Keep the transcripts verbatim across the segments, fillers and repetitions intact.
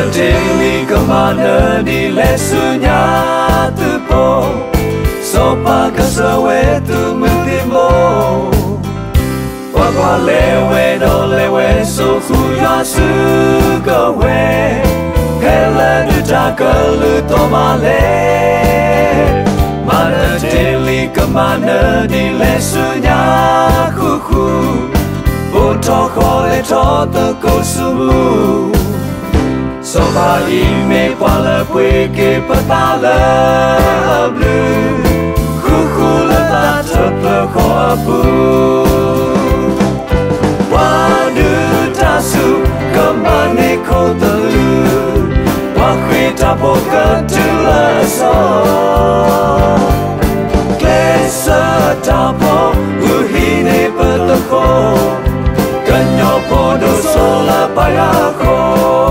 Manatili kemana di lesunya tepo Sopa kesewe tu mentimbo Wakwa lewe do lewe so kuya sugawe Hele nuja kelu tomale Manatili kemana di lesunya kuku Botoko le to teko sumu Soba ime pala puike patala blue Kukula ta teple ko apu Wadu tasu kemane ko telu Wakwi tapo ketula so Klesa tapo uhine peteko Kenyo podo sola payako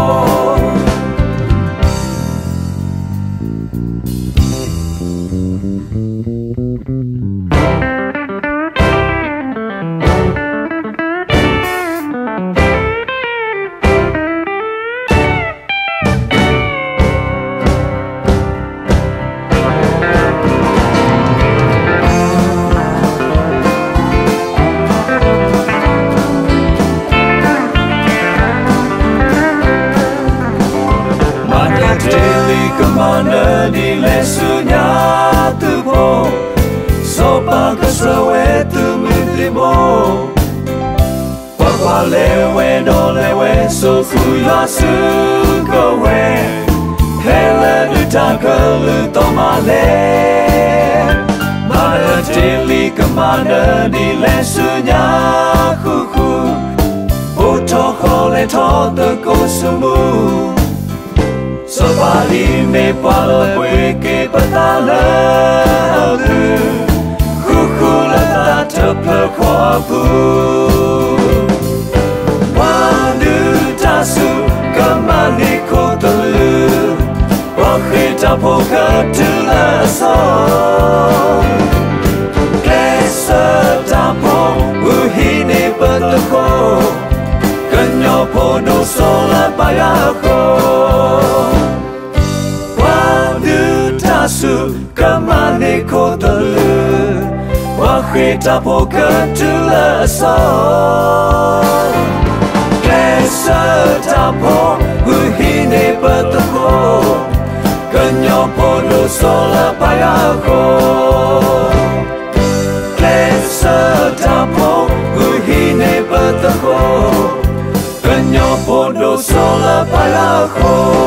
Manatili kemana di lesunya tupo Sopa kesewe tu mentrimo Wakwa lewe do lewe so kuya sugawe Hele nuta kelu tomale Manatili kemana di lesunya kuku Botoko le to teko semu Sobali me pala puike patala blue Kukula ta teple ko apu Wadu tasu kemane ko telu Wakhi tapo ketula so Klesa tapo uhine peteko Kenyo podo sola payako Tasu kemane ko telu Wakhi tapo ketula so Klesa tapo uhine peteko Kenyo podo sola payako Klesa tapo uhine peteko Kenyo podo sola payako